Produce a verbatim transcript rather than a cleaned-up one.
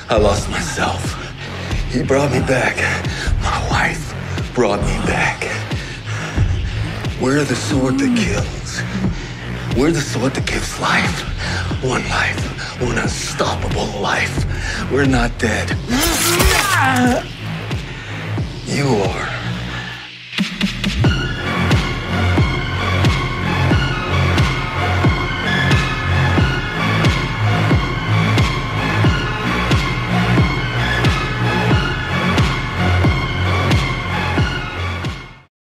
I lost myself. He brought me back. My wife brought me back. We're the sword that kills. We're the sword that gives life. One life. One unstoppable life. We're not dead.